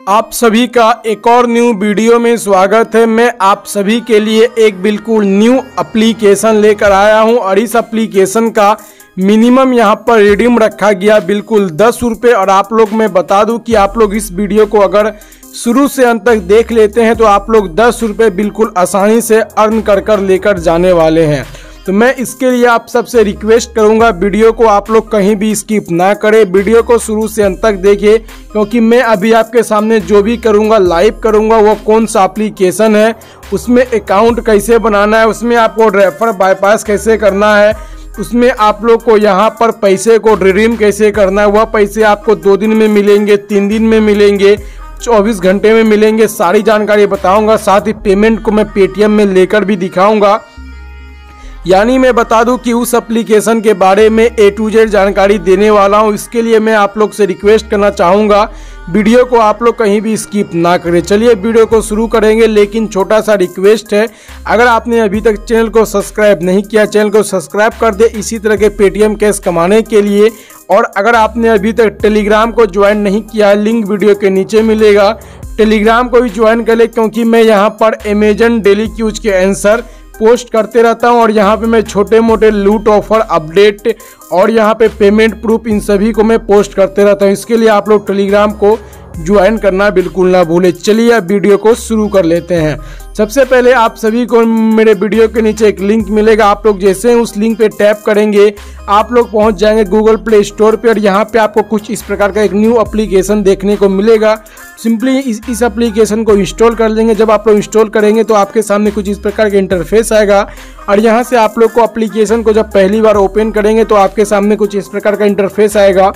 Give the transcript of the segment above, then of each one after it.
आप सभी का एक और न्यू वीडियो में स्वागत है। मैं आप सभी के लिए एक बिल्कुल न्यू एप्लीकेशन लेकर आया हूं और इस एप्लीकेशन का मिनिमम यहां पर रिडीम रखा गया बिल्कुल 10 रुपये। और आप लोग मैं बता दूं कि आप लोग इस वीडियो को अगर शुरू से अंत तक देख लेते हैं तो आप लोग 10 रुपये बिल्कुल आसानी से अर्न कर लेकर जाने वाले हैं। तो मैं इसके लिए आप सबसे रिक्वेस्ट करूंगा वीडियो को आप लोग कहीं भी स्किप ना करें, वीडियो को शुरू से अंत तक देखिए, क्योंकि मैं अभी आपके सामने जो भी करूंगा लाइव करूंगा वो कौन सा एप्लीकेशन है, उसमें अकाउंट कैसे बनाना है, उसमें आपको रेफर बाईपास कैसे करना है, उसमें आप लोग को यहाँ पर पैसे को रिडीम कैसे करना है, वह पैसे आपको 2 दिन में मिलेंगे, 3 दिन में मिलेंगे, 24 घंटे में मिलेंगे, सारी जानकारी बताऊंगा। साथ ही पेमेंट को मैं पेटीएम में लेकर भी दिखाऊंगा। यानी मैं बता दूं कि उस एप्लीकेशन के बारे में A to Z जानकारी देने वाला हूं। इसके लिए मैं आप लोग से रिक्वेस्ट करना चाहूँगा वीडियो को आप लोग कहीं भी स्किप ना करें। चलिए वीडियो को शुरू करेंगे, लेकिन छोटा सा रिक्वेस्ट है, अगर आपने अभी तक चैनल को सब्सक्राइब नहीं किया चैनल को सब्सक्राइब कर दे इसी तरह के पेटीएम कैश कमाने के लिए। और अगर आपने अभी तक टेलीग्राम को ज्वाइन नहीं किया, लिंक वीडियो के नीचे मिलेगा, टेलीग्राम को भी ज्वाइन कर ले, क्योंकि मैं यहाँ पर अमेजन डेली क्यूज के आंसर पोस्ट करते रहता हूं और यहाँ पे मैं छोटे मोटे लूट ऑफर अपडेट और यहाँ पे पेमेंट प्रूफ इन सभी को मैं पोस्ट करते रहता हूं। इसके लिए आप लोग टेलीग्राम को ज्वाइन करना बिल्कुल ना भूलें। चलिए अब वीडियो को शुरू कर लेते हैं। सबसे पहले आप सभी को मेरे वीडियो के नीचे एक लिंक मिलेगा, आप लोग जैसे उस लिंक पे टैप करेंगे आप लोग पहुंच जाएंगे गूगल प्ले स्टोर पे और यहाँ पे आपको कुछ इस प्रकार का एक न्यू एप्लीकेशन देखने को मिलेगा। सिंपली इस एप्लीकेशन को इंस्टॉल कर लेंगे। जब आप लोग इंस्टॉल करेंगे तो आपके सामने कुछ इस प्रकार का इंटरफेस आएगा और यहाँ से आप लोग को एप्लीकेशन को जब पहली बार ओपन करेंगे तो आपके सामने कुछ इस प्रकार का इंटरफेस आएगा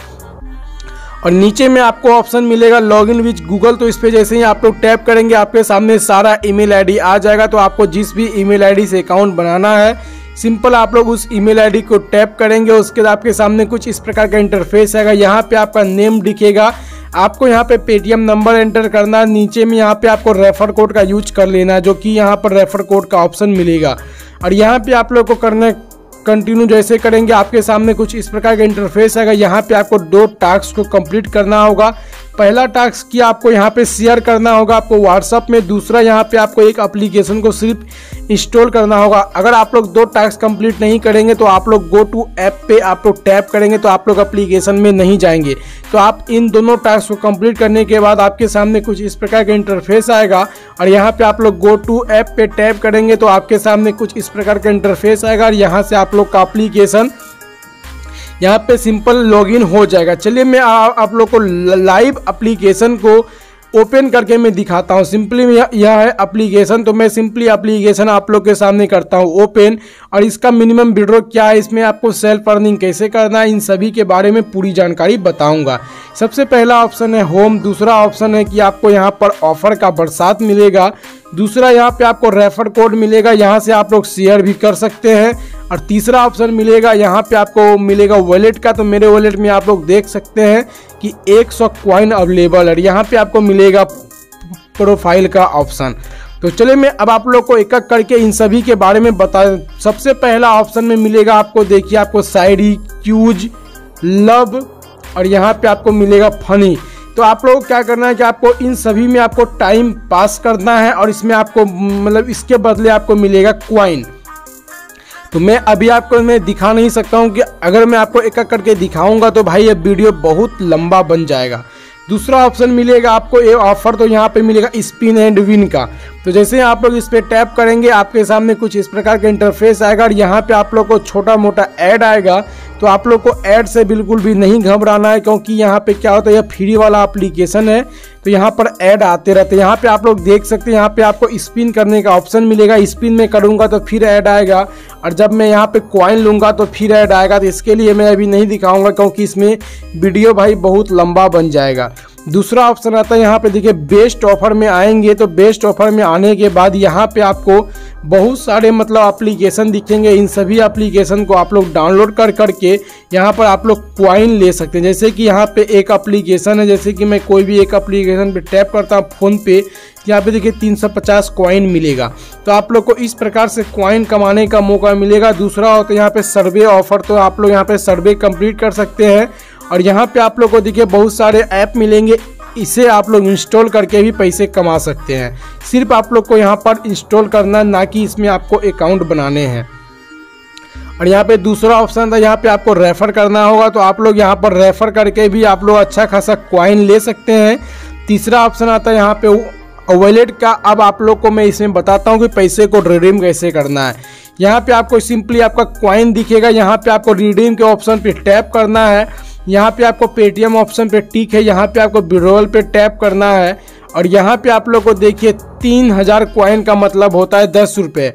और नीचे में आपको ऑप्शन मिलेगा लॉगिन विथ गूगल। तो इस पे जैसे ही आप लोग टैप करेंगे आपके सामने सारा ईमेल आईडी आ जाएगा। तो आपको जिस भी ईमेल आईडी से अकाउंट बनाना है सिंपल आप लोग उस ईमेल आईडी को टैप करेंगे। उसके बाद आपके सामने कुछ इस प्रकार का इंटरफेस आएगा। यहाँ पे आपका नेम दिखेगा, आपको यहाँ पे पेटीएम नंबर एंटर करना है, नीचे में यहाँ पे आपको रेफर कोड का यूज कर लेना है, जो कि यहाँ पर रेफर कोड का ऑप्शन मिलेगा। और यहाँ पे आप लोग को करना कंटिन्यू जैसे करेंगे आपके सामने कुछ इस प्रकार का इंटरफेस आएगा। यहाँ पे आपको 2 टास्क को कंप्लीट करना होगा। पहला टास्क की आपको यहाँ पे शेयर करना होगा आपको व्हाट्सअप में, दूसरा यहाँ पे आपको एक एप्लीकेशन को सिर्फ इंस्टॉल करना होगा। अगर आप लोग 2 टास्क कंप्लीट नहीं करेंगे तो आप लोग गो टू ऐप पे आप लोग टैप करेंगे तो आप लोग एप्लीकेशन में नहीं जाएंगे। तो आप इन दोनों टास्क को कंप्लीट करने के बाद आपके सामने कुछ इस प्रकार का इंटरफेस आएगा और यहाँ पे आप लोग गो टू ऐप पे टैप करेंगे तो आपके सामने कुछ इस प्रकार का इंटरफेस आएगा और यहाँ से आप लोग का एप्लीकेशन यहाँ पे सिंपल लॉगिन हो जाएगा। चलिए मैं आप लोग को लाइव एप्लीकेशन को ओपन करके मैं दिखाता हूँ। सिंपली यह है एप्लीकेशन, तो मैं सिंपली एप्लीकेशन आप लोग के सामने करता हूँ ओपन। और इसका मिनिमम विड्रॉ क्या है, इसमें आपको सेल्फ अर्निंग कैसे करना है, इन सभी के बारे में पूरी जानकारी बताऊंगा। सबसे पहला ऑप्शन है होम, दूसरा ऑप्शन है कि आपको यहाँ पर ऑफर का बरसात मिलेगा, दूसरा यहाँ पे आपको रेफर कोड मिलेगा, यहाँ से आप लोग शेयर भी कर सकते हैं, और तीसरा ऑप्शन मिलेगा यहाँ पे आपको मिलेगा वॉलेट का। तो मेरे वॉलेट में आप लोग देख सकते हैं कि 100 कॉइन अवेलेबल है। यहाँ पे आपको मिलेगा प्रोफाइल का ऑप्शन। तो चलिए मैं अब आप लोग को एक एक करके इन सभी के बारे में बता। सबसे पहला ऑप्शन में मिलेगा आपको, देखिए आपको साइडी, क्यूज, लव और यहाँ पे आपको मिलेगा फनी। तो आप लोग क्या करना है कि आपको इन सभी में आपको टाइम पास करना है और इसमें आपको मतलब इसके बदले आपको मिलेगा क्वाइन। तो मैं अभी आपको मैं दिखा नहीं सकता हूं कि अगर मैं आपको एक एक करके दिखाऊंगा तो भाई ये वीडियो बहुत लंबा बन जाएगा। दूसरा ऑप्शन मिलेगा आपको ये ऑफर, तो यहाँ पे मिलेगा स्पिन एंड विन का। तो जैसे आप लोग इस पे टैप करेंगे आपके सामने कुछ इस प्रकार का इंटरफेस आएगा और यहाँ पे आप लोग को छोटा मोटा ऐड आएगा। तो आप लोग को ऐड से बिल्कुल भी नहीं घबराना है, क्योंकि यहाँ पे क्या होता है, यह फ्री वाला एप्लीकेशन है तो यहाँ पर ऐड आते रहते हैं। यहाँ पे आप लोग देख सकते हैं यहाँ पे आपको स्पिन करने का ऑप्शन मिलेगा, स्पिन में करूँगा तो फिर ऐड आएगा और जब मैं यहाँ पे कॉइन लूँगा तो फिर ऐड आएगा। तो इसके लिए मैं अभी नहीं दिखाऊंगा क्योंकि इसमें वीडियो भाई बहुत लंबा बन जाएगा। दूसरा ऑप्शन आता है यहाँ पे देखिए बेस्ट ऑफर में आएंगे। तो बेस्ट ऑफर में आने के बाद यहाँ पे आपको बहुत सारे मतलब एप्लीकेशन दिखेंगे। इन सभी एप्लीकेशन को आप लोग डाउनलोड कर करके यहाँ पर आप लोग कॉइन ले सकते हैं। जैसे कि यहाँ पे एक एप्लीकेशन है, जैसे कि मैं कोई भी एक एप्लीकेशन पे टैप करता हूँ फ़ोन पे, यहाँ पे देखिए 350 कॉइन मिलेगा। तो आप लोग को इस प्रकार से कॉइन कमाने का मौका मिलेगा। दूसरा होता है यहाँ पे सर्वे ऑफर, तो आप लोग यहाँ पे सर्वे कंप्लीट कर सकते हैं और यहाँ पे आप लोग को देखिए बहुत सारे ऐप मिलेंगे इसे आप लोग इंस्टॉल करके भी पैसे कमा सकते हैं। सिर्फ आप लोग को यहाँ पर इंस्टॉल करना, ना कि इसमें आपको अकाउंट बनाने हैं। और यहाँ पे दूसरा ऑप्शन था, यहाँ पे आपको रेफ़र करना होगा, तो आप लोग यहाँ पर रेफ़र करके भी आप लोग अच्छा खासा कॉइन ले सकते हैं। तीसरा ऑप्शन आता है यहाँ पे वॉलेट का। अब आप लोग को मैं इसमें बताता हूँ कि पैसे को रिडीम कैसे करना है। यहाँ पे आपको सिंपली आपका कॉइन दिखेगा, यहाँ पे आपको रिडीम के ऑप्शन पे टैप करना है। यहाँ पे आपको पेटीएम ऑप्शन पे टिक है, यहाँ पे आपको विड्रॉल पे टैप करना है। और यहाँ पे आप लोग को देखिए 3000 कॉइन का मतलब होता है 10 रुपये।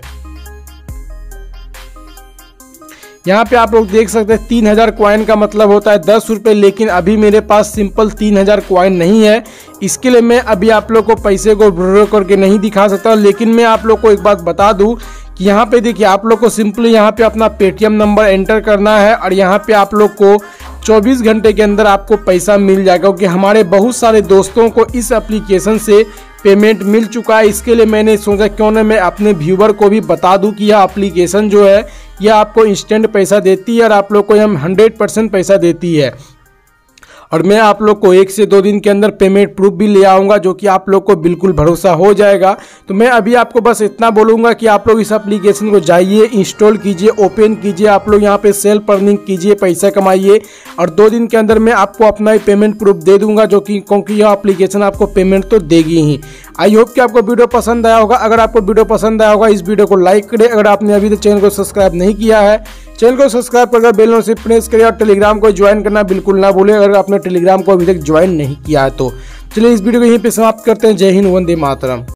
यहाँ पे आप लोग देख सकते हैं 3000 कॉइन का मतलब होता है 10 रुपये, लेकिन अभी मेरे पास सिंपल 3000 कॉइन नहीं है। इसके लिए मैं अभी आप लोग को पैसे को विड्रॉ करके नहीं दिखा सकता। लेकिन मैं आप लोग को एक बात बता दूं कि यहाँ पे देखिए आप लोग को सिंपली यहाँ पे अपना पेटीएम नंबर एंटर करना है और यहाँ पे आप लोग को 24 घंटे के अंदर आपको पैसा मिल जाएगा, क्योंकि हमारे बहुत सारे दोस्तों को इस एप्लीकेशन से पेमेंट मिल चुका है। इसके लिए मैंने सोचा क्यों ना मैं अपने व्यूवर को भी बता दूं कि यह एप्लीकेशन जो है यह आपको इंस्टेंट पैसा देती है और आप लोग को यह 100% पैसा देती है। और मैं आप लोग को 1 से 2 दिन के अंदर पेमेंट प्रूफ भी ले आऊँगा, जो कि आप लोग को बिल्कुल भरोसा हो जाएगा। तो मैं अभी आपको बस इतना बोलूँगा कि आप लोग इस एप्लीकेशन को जाइए, इंस्टॉल कीजिए, ओपन कीजिए, आप लोग यहाँ पे सेल्फ अर्निंग कीजिए, पैसा कमाइए। और 2 दिन के अंदर मैं आपको अपना ही पेमेंट प्रूफ दे दूँगा, जो कि क्योंकि यह एप्लीकेशन आपको पेमेंट तो देगी ही। आई होप कि आपको वीडियो पसंद आया होगा। अगर आपको वीडियो पसंद आया होगा इस वीडियो को लाइक करें। अगर आपने अभी तक चैनल को सब्सक्राइब नहीं किया है, चैनल को सब्सक्राइब करके बेल नोटिफिकेशन प्रेस करें और टेलीग्राम को ज्वाइन करना बिल्कुल ना भूलें, अगर आपने टेलीग्राम को अभी तक ज्वाइन नहीं किया है तो। चलिए इस वीडियो को यहीं पे समाप्त करते हैं। जय हिंद, वंदे मातरम।